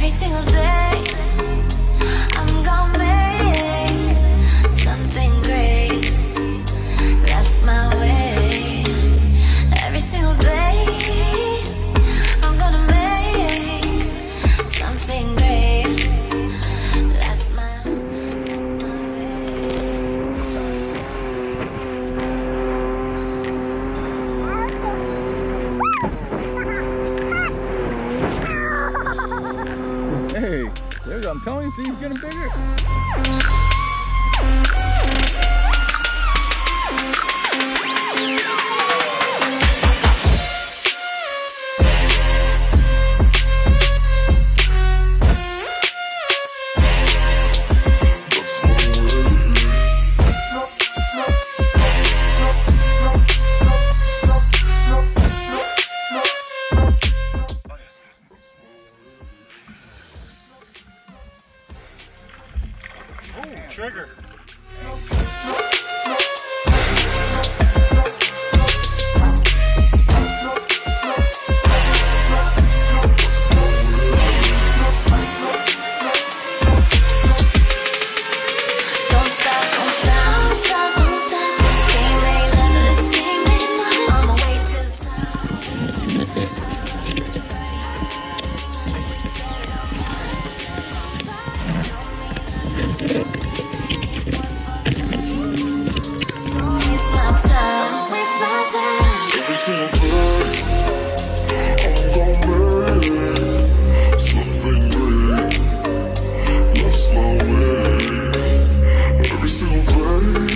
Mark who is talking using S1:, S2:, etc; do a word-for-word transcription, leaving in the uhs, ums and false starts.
S1: Every single day, I'm gonna make something great. That's my way. Every single day, I'm gonna make something great. That's my, that's my
S2: Hey, there's, I'm telling you, see, he's getting bigger.
S3: Trigger.
S4: Every single time, I'm gonna make something great. That's my way. Every single day.